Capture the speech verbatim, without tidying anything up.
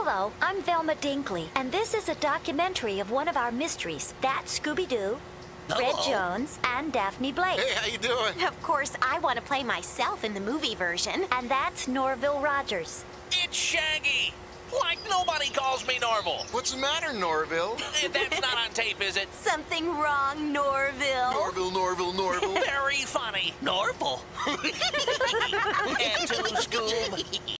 Hello, I'm Velma Dinkley, and this is a documentary of one of our mysteries. That's Scooby-Doo, Fred Hello. Jones, and Daphne Blake. Hey, how you doing? Of course, I want to play myself in the movie version. And that's Norville Rogers. It's Shaggy! Like nobody calls me Norville. What's the matter, Norville? That's not on tape, is it? Something wrong, Norville. Norville, Norville, Norville. Very funny. Norville. And to Scoob.